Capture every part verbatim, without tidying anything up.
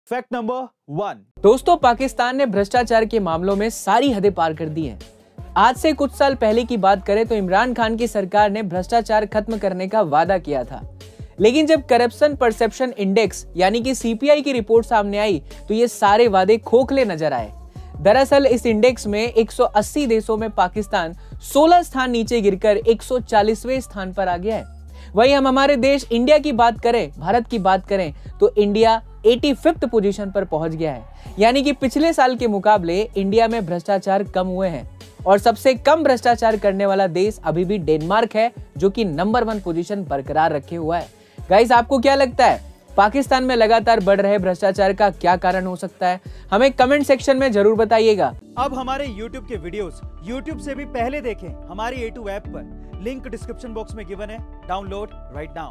Fact number one. दोस्तों, पाकिस्तान ने भ्रष्टाचार के मामलों में सारी हदें पार कर दी हैं। आज से कुछ साल पहले की बात करें तो इमरान खान की सरकार ने भ्रष्टाचार खत्म करने का वादा किया था, लेकिन जब करप्शन परसेप्शन इंडेक्स यानी कि सी पी आई की रिपोर्ट सामने आई तो ये सारे वादे खोखले नजर आए। दरअसल इस इंडेक्स में एक सौ अस्सी देशों में पाकिस्तान सोलह स्थान नीचे गिरकर एक सौ चालीसवें स्थान पर आ गया है। वहीं हम हमारे देश इंडिया की बात करें, भारत की बात करें तो इंडिया पचासीवीं पोजीशन पर पहुंच गया है, यानी कि पिछले साल के मुकाबले इंडिया में भ्रष्टाचार कम हुए हैं। और सबसे कम भ्रष्टाचार करने वाला देश अभी भी डेनमार्क है, जो कि नंबर वन पोजीशन बरकरार रखे हुआ है। गाइस, आपको क्या लगता है पाकिस्तान में लगातार बढ़ रहे भ्रष्टाचार का क्या कारण हो सकता है? हमें कमेंट सेक्शन में जरूर बताइएगा। अब हमारे YouTube के वीडियोस YouTube से भी पहले देखें हमारी ए टू ऐप पर, लिंक डिस्क्रिप्शन बॉक्स में गिवन है, download right now.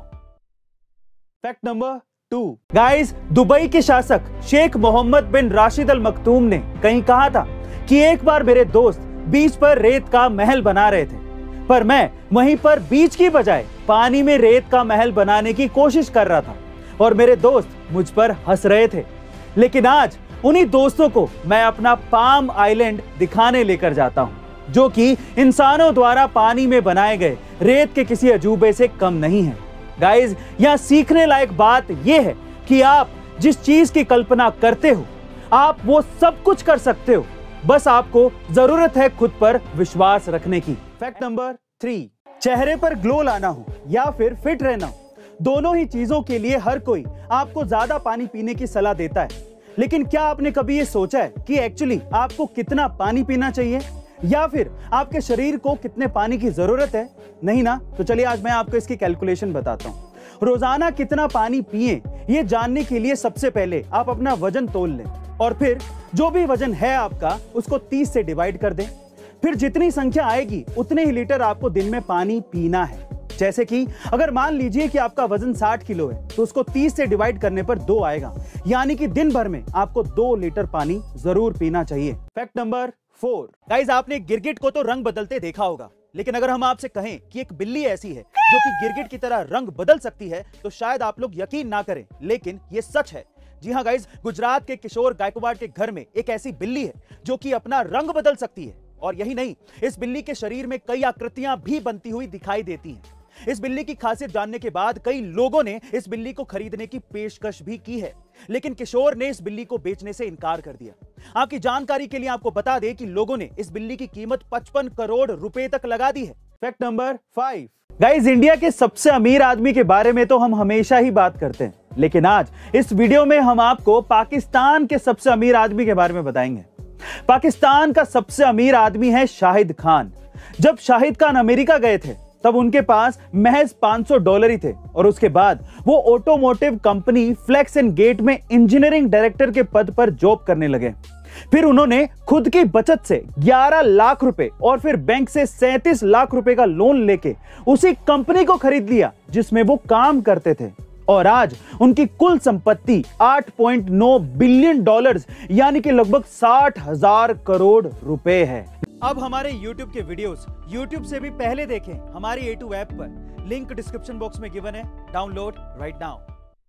Fact number two. Guys, Dubai के शासक शेख मोहम्मद बिन राशिद अल मखतूम ने कहीं कहा था कि एक बार मेरे दोस्त बीच पर रेत का महल बना रहे थे, पर मैं वहीं पर बीच की बजाय पानी में रेत का महल बनाने की कोशिश कर रहा था और मेरे दोस्त मुझ पर हंस रहे थे। लेकिन आज उन्हीं दोस्तों को मैं अपना पाम आइलैंड दिखाने लेकर जाता हूं, जो कि इंसानों द्वारा पानी में बनाए गए रेत के किसी अजूबे से कम नहीं है। गाइस, यहां सीखने लायक बात यह है कि आप जिस चीज की कल्पना करते हो आप वो सब कुछ कर सकते हो, बस आपको जरूरत है खुद पर विश्वास रखने की। Fact number three. चेहरे पर ग्लो लाना हो या फिर फिट रहना हो, दोनों ही चीजों के लिए हर कोई आपको ज्यादा पानी पीने की सलाह देता है, लेकिन क्या आपने कभी ये सोचा है कि एक्चुअली आपको कितना पानी पीना चाहिए या फिर आपके शरीर को कितने पानी की जरूरत है? नहीं ना? तो चलिए आज मैं आपको इसकी कैलकुलेशन बताता हूं। रोजाना कितना पानी पिए ये जानने के लिए सबसे पहले आप अपना वजन तोल लें और फिर जो भी वजन है आपका उसको तीस से डिवाइड कर दें। फिर जितनी संख्या आएगी उतने ही लीटर आपको दिन में पानी पीना है। जैसे कि अगर मान लीजिए कि आपका वजन साठ किलो है तो उसको तीस से डिवाइड करने पर दो आएगा, यानी कि दिन भर में आपको दो लीटर पानी जरूर पीना चाहिए। Fact number four. गाइस, आपने गिरगिट को तो रंग बदलते देखा होगा, लेकिन अगर हम आपसे कहें कि एक बिल्ली ऐसी है जो कि गिरगिट की तरह रंग बदल सकती है तो शायद आप लोग यकीन ना करें, लेकिन ये सच है। जी हाँ गाइस, गुजरात के किशोर गायकवाड़ के घर में एक ऐसी बिल्ली है जो कि अपना रंग बदल सकती है। और यही नहीं, इस बिल्ली के शरीर में कई आकृतियां भी बनती हुई दिखाई देती हैं। इस बिल्ली की खासियत जानने के बाद कई लोगों ने इस बिल्ली को खरीदने की पेशकश भी की है, लेकिन किशोर ने इस बिल्ली को बेचने से इनकार कर दिया। आपकी जानकारी के लिए आपको बता दें कि लोगों ने इस बिल्ली की कीमत पचपन करोड़ रुपए तक लगा दी है। Fact number five. Guys, India के सबसे अमीर आदमी के बारे में तो हम हमेशा ही बात करते हैं, लेकिन आज इस वीडियो में हम आपको पाकिस्तान के सबसे अमीर आदमी के बारे में बताएंगे। पाकिस्तान का सबसे अमीर आदमी है शाहिद खान। जब शाहिद खान अमेरिका गए थे तब उनके पास महज पाँच सौ डॉलर ही थे और उसके बाद वो automotive company flex and gate में इंजीनियरिंग डायरेक्टर के पद पर जॉब करने लगे। फिर उन्होंने खुद की बचत से ग्यारह लाख रुपए और फिर बैंक से सैंतीस लाख रुपए का लोन लेके उसी कंपनी को खरीद लिया जिसमें वो काम करते थे। और आज उनकी कुल संपत्ति आठ पॉइंट नौ बिलियन डॉलर्स यानी कि लगभग साठ हजार करोड़ रुपए है। अब हमारे YouTube के वीडियोस YouTube से भी पहले देखें हमारी ए टू ऐप पर, लिंक डिस्क्रिप्शन बॉक्स में गिवन है, download right now.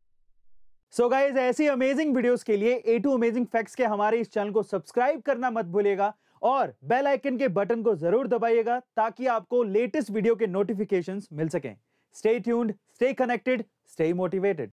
So guys, ऐसी अमेजिंग वीडियोस के लिए ए टू अमेजिंग फैक्ट्स के हमारे इस चैनल को सब्सक्राइब करना मत भूलिएगा और बेल आइकन के बटन को जरूर दबाइएगा ताकि आपको लेटेस्ट वीडियो के नोटिफिकेशंस मिल सकें। Stay tuned, stay connected, stay motivated.